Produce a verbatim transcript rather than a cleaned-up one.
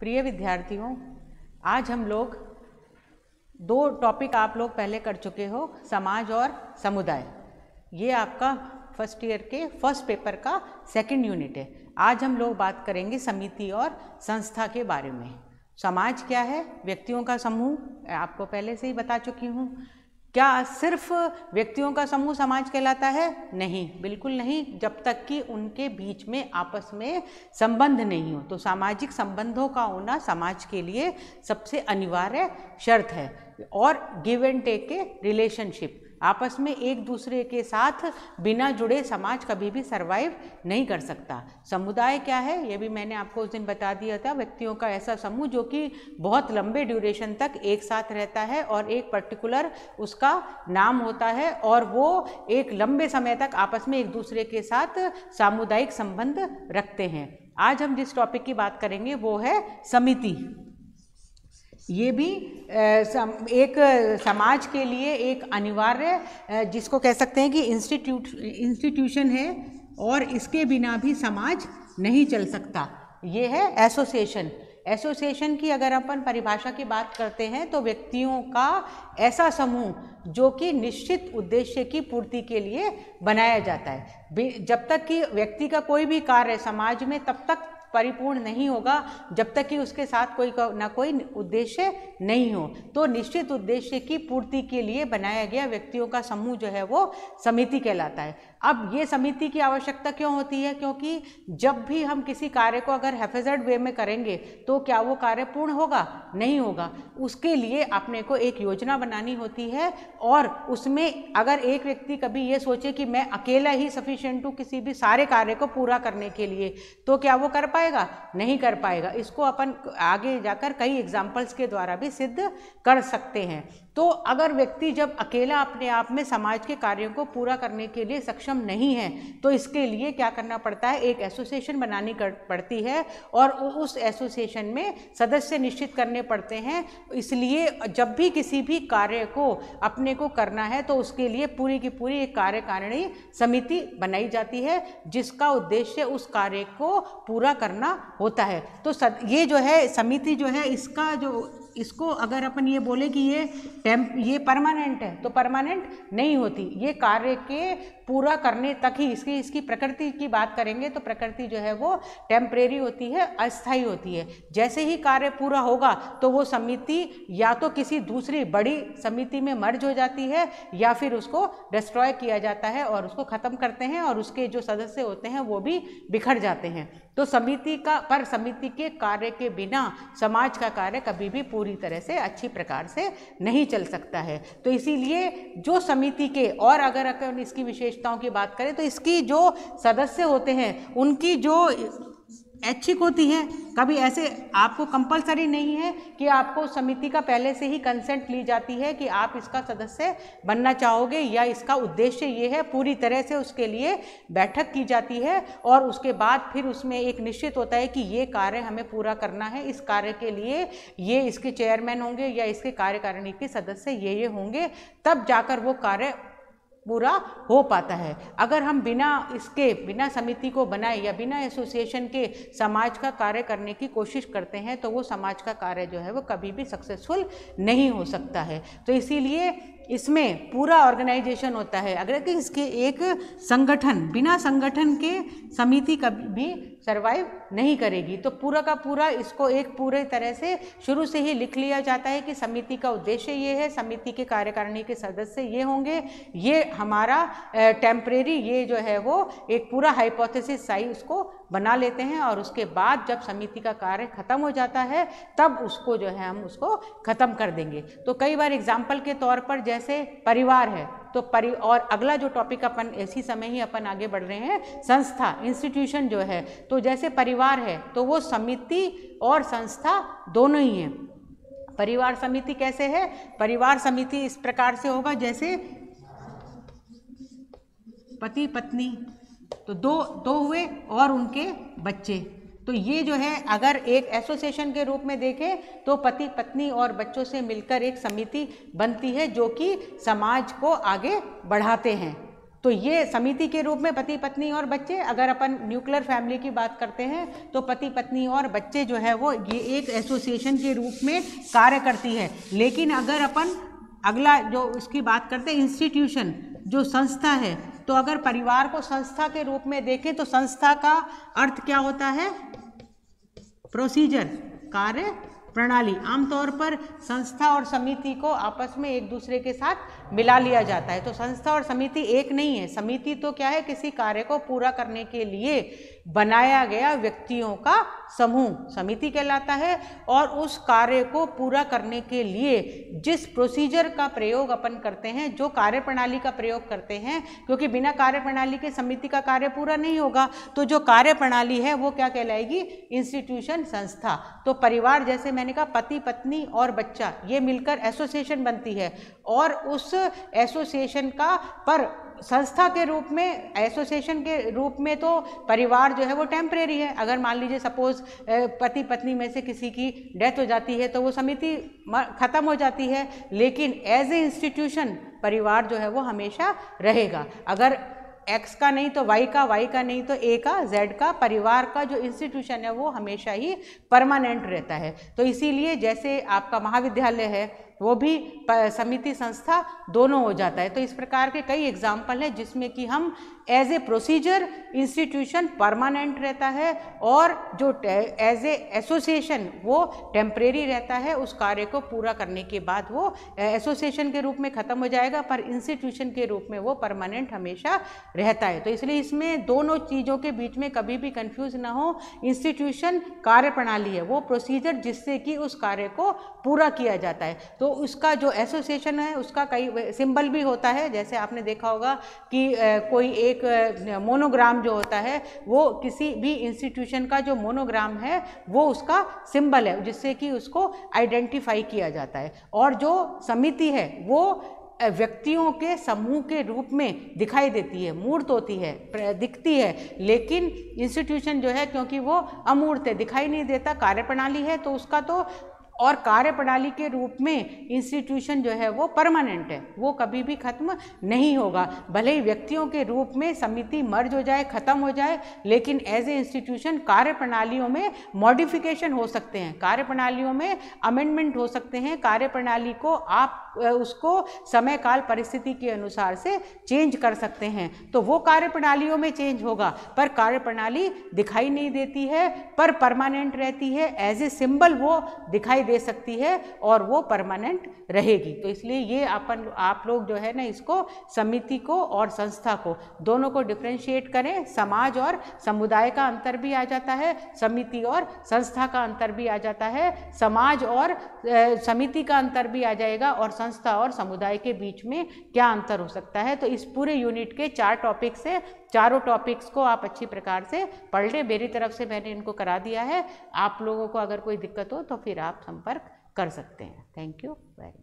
प्रिय विद्यार्थियों, आज हम लोग दो टॉपिक आप लोग पहले कर चुके हो, समाज और समुदाय। ये आपका फर्स्ट ईयर के फर्स्ट पेपर का सेकंड यूनिट है। आज हम लोग बात करेंगे समिति और संस्था के बारे में। समाज क्या है? व्यक्तियों का समूह, आपको पहले से ही बता चुकी हूँ। क्या सिर्फ व्यक्तियों का समूह समाज कहलाता है? नहीं, बिल्कुल नहीं, जब तक कि उनके बीच में आपस में संबंध नहीं हो। तो सामाजिक संबंधों का होना समाज के लिए सबसे अनिवार्य शर्त है। और गिव एंड टेक के रिलेशनशिप, आपस में एक दूसरे के साथ बिना जुड़े समाज कभी भी सरवाइव नहीं कर सकता। समुदाय क्या है? ये भी मैंने आपको उस दिन बता दिया था। व्यक्तियों का ऐसा समूह जो कि बहुत लंबे ड्यूरेशन तक एक साथ रहता है और एक पर्टिकुलर उसका नाम होता है और वो एक लंबे समय तक आपस में एक दूसरे के साथ सामुदायिक संबंध रखते हैं। आज हम जिस टॉपिक की बात करेंगे वो है समिति। ये भी एक समाज के लिए एक अनिवार्य, जिसको कह सकते हैं कि इंस्टीट्यूट इंस्टीट्यूशन है और इसके बिना भी समाज नहीं चल सकता। ये है एसोसिएशन। एसोसिएशन की अगर अपन परिभाषा की बात करते हैं तो व्यक्तियों का ऐसा समूह जो कि निश्चित उद्देश्य की पूर्ति के लिए बनाया जाता है। जब तक कि व्यक्ति का कोई भी कार्य समाज में तब तक परिपूर्ण नहीं होगा जब तक कि उसके साथ कोई ना कोई उद्देश्य नहीं हो। तो निश्चित उद्देश्य की पूर्ति के लिए बनाया गया व्यक्तियों का समूह जो है वो समिति कहलाता है। अब ये समिति की आवश्यकता क्यों होती है? क्योंकि जब भी हम किसी कार्य को अगर हैफेजर्ड वे में करेंगे तो क्या वो कार्य पूर्ण होगा? नहीं होगा। उसके लिए अपने को एक योजना बनानी होती है और उसमें अगर एक व्यक्ति कभी ये सोचे कि मैं अकेला ही सफिशिएंट हूँ किसी भी सारे कार्य को पूरा करने के लिए, तो क्या वो कर पाएगा? नहीं कर पाएगा। इसको अपन आगे जाकर कई एग्जाम्पल्स के द्वारा भी सिद्ध कर सकते हैं। तो अगर व्यक्ति जब अकेला अपने आप में समाज के कार्यों को पूरा करने के लिए सक्षम नहीं है तो इसके लिए क्या करना पड़ता है? एक एसोसिएशन बनानी पड़ती है और उस एसोसिएशन में सदस्य निश्चित करने पड़ते हैं। इसलिए जब भी किसी भी कार्य को अपने को करना है तो उसके लिए पूरी की पूरी एक कार्यकारिणी समिति बनाई जाती है जिसका उद्देश्य उस कार्य को पूरा करना होता है। तो ये जो है समिति जो है, इसका जो इसको अगर अपन ये बोले कि ये टेम्प ये परमानेंट है तो परमानेंट नहीं होती। ये कार्य के पूरा करने तक ही, इसकी इसकी प्रकृति की बात करेंगे तो प्रकृति जो है वो टेम्परेरी होती है, अस्थायी होती है। जैसे ही कार्य पूरा होगा तो वो समिति या तो किसी दूसरी बड़ी समिति में मर्ज हो जाती है या फिर उसको डिस्ट्रॉय किया जाता है और उसको ख़त्म करते हैं और उसके जो सदस्य होते हैं वो भी बिखर जाते हैं। तो समिति का पर समिति के कार्य के बिना समाज का कार्य कभी भी पूरी तरह से अच्छी प्रकार से नहीं चल सकता है। तो इसीलिए जो समिति के, और अगर अगर इसकी विशेषताओं की बात करें तो इसकी जो सदस्य होते हैं उनकी जो ऐच्छिक होती है। कभी ऐसे आपको कंपलसरी नहीं है कि आपको समिति का पहले से ही कंसेंट ली जाती है कि आप इसका सदस्य बनना चाहोगे या इसका उद्देश्य ये है। पूरी तरह से उसके लिए बैठक की जाती है और उसके बाद फिर उसमें एक निश्चित होता है कि ये कार्य हमें पूरा करना है, इस कार्य के लिए ये इसके चेयरमैन होंगे या इसके कार्यकारिणी के सदस्य ये ये होंगे, तब जाकर वो कार्य पूरा हो पाता है। अगर हम बिना इसके, बिना समिति को बनाए या बिना एसोसिएशन के समाज का कार्य करने की कोशिश करते हैं तो वो समाज का कार्य जो है वो कभी भी सक्सेसफुल नहीं हो सकता है। तो इसीलिए इसमें पूरा ऑर्गेनाइजेशन होता है। अगर कि इसके एक संगठन, बिना संगठन के समिति कभी भी सरवाइव नहीं करेगी। तो पूरा का पूरा इसको एक पूरे तरह से शुरू से ही लिख लिया जाता है कि समिति का उद्देश्य ये है, समिति के कार्यकारिणी के सदस्य ये होंगे, ये हमारा टेम्परेरी, ये जो है वो एक पूरा हाइपोथेसिस साइज उसको बना लेते हैं और उसके बाद जब समिति का कार्य खत्म हो जाता है तब उसको जो है हम उसको खत्म कर देंगे। तो कई बार एग्जाम्पल के तौर पर जैसे परिवार है तो परि और अगला जो टॉपिक अपन इसी समय ही अपन आगे बढ़ रहे हैं, संस्था, इंस्टीट्यूशन जो है। तो जैसे परिवार है तो वो समिति और संस्था दोनों ही हैं। परिवार समिति कैसे है? परिवार समिति इस प्रकार से होगा जैसे पति पत्नी, तो दो दो हुए और उनके बच्चे। तो ये जो है अगर एक एसोसिएशन के रूप में देखें तो पति पत्नी और बच्चों से मिलकर एक समिति बनती है जो कि समाज को आगे बढ़ाते हैं। तो ये समिति के रूप में पति पत्नी और बच्चे, अगर अपन न्यूक्लियर फैमिली की बात करते हैं तो पति पत्नी और बच्चे जो है वो ये एक एसोसिएशन के रूप में कार्य करती है। लेकिन अगर अपन अगला जो उसकी बात करते हैं इंस्टीट्यूशन, जो संस्था है, तो अगर परिवार को संस्था के रूप में देखें तो संस्था का अर्थ क्या होता है? प्रोसीजर, कार्य प्रणाली। आमतौर पर संस्था और समिति को आपस में एक दूसरे के साथ मिला लिया जाता है। तो संस्था और समिति एक नहीं है। समिति तो क्या है? किसी कार्य को पूरा करने के लिए बनाया गया व्यक्तियों का समूह समिति कहलाता है। और उस कार्य को पूरा करने के लिए जिस प्रोसीजर का प्रयोग अपन करते हैं, जो कार्य प्रणाली का प्रयोग करते हैं, क्योंकि बिना कार्य प्रणाली के समिति का कार्य पूरा नहीं होगा, तो जो कार्य प्रणाली है वो क्या कहलाएगी? इंस्टीट्यूशन, संस्था। तो परिवार, जैसे मैंने कहा पति पत्नी और बच्चा, ये मिलकर एसोसिएशन बनती है। और उस एसोसिएशन का पर संस्था के रूप में, एसोसिएशन के रूप में तो परिवार जो है वो टेम्परेरी है। अगर मान लीजिए सपोज पति पत्नी में से किसी की डेथ हो जाती है तो वो समिति खत्म हो जाती है, लेकिन एज ए इंस्टीट्यूशन परिवार जो है वो हमेशा रहेगा। अगर एक्स का नहीं तो वाई का, वाई का नहीं तो ए का, जेड का, परिवार का जो इंस्टीट्यूशन है वो हमेशा ही परमानेंट रहता है। तो इसीलिए जैसे आपका महाविद्यालय है वो भी समिति संस्था दोनों हो जाता है। तो इस प्रकार के कई एग्जाम्पल हैं जिसमें कि हम as a procedure institution permanent रहता है और जो एज ए एसोसिएशन वो टेम्परेरी रहता है। उस कार्य को पूरा करने के बाद वो एसोसिएशन के रूप में ख़त्म हो जाएगा, पर इंस्टीट्यूशन के रूप में वो परमानेंट हमेशा रहता है। तो इसलिए इसमें दोनों चीज़ों के बीच में कभी भी कंफ्यूज ना हो। इंस्टीट्यूशन कार्य प्रणाली है, वो प्रोसीजर जिससे कि उस कार्य को पूरा किया जाता है। तो उसका जो एसोसिएशन है उसका कई सिंबल भी होता है। जैसे आपने देखा होगा कि कोई एक मोनोग्राम जो होता है वो किसी भी इंस्टीट्यूशन का जो मोनोग्राम है वो उसका सिंबल है, जिससे कि उसको आइडेंटिफाई किया जाता है। और जो समिति है वो व्यक्तियों के समूह के रूप में दिखाई देती है, मूर्त होती है, दिखती है। लेकिन इंस्टीट्यूशन जो है, क्योंकि वो अमूर्त है, दिखाई नहीं देता, कार्यप्रणाली है, तो उसका तो और कार्यप्रणाली के रूप में इंस्टीट्यूशन जो है वो परमानेंट है, वो कभी भी खत्म नहीं होगा। भले ही व्यक्तियों के रूप में समिति मर्ज हो जाए, खत्म हो जाए, लेकिन एज ए इंस्टीट्यूशन कार्यप्रणालियों में मॉडिफिकेशन हो सकते हैं, कार्यप्रणालियों में अमेंडमेंट हो सकते हैं। कार्यप्रणाली को आप उसको समय काल परिस्थिति के अनुसार से चेंज कर सकते हैं। तो वो कार्यप्रणालियों में चेंज होगा, पर कार्यप्रणाली दिखाई नहीं देती है, पर परमानेंट रहती है। एज ए सिंबल वो दिखाई दे सकती है और वो परमानेंट रहेगी। तो इसलिए ये अपन आप लोग जो है ना, इसको समिति को और संस्था को दोनों को डिफ्रेंशिएट करें। समाज और समुदाय का अंतर भी आ जाता है, समिति और संस्था का अंतर भी आ जाता है, समाज और समिति का अंतर भी आ जाएगा, और संस्था और समुदाय के बीच में क्या अंतर हो सकता है। तो इस पूरे यूनिट के चार टॉपिक से, चारों टॉपिक्स को आप अच्छी प्रकार से पढ़ लें। मेरी तरफ से मैंने इनको करा दिया है। आप लोगों को अगर कोई दिक्कत हो तो फिर आप संपर्क कर सकते हैं। Thank you very much.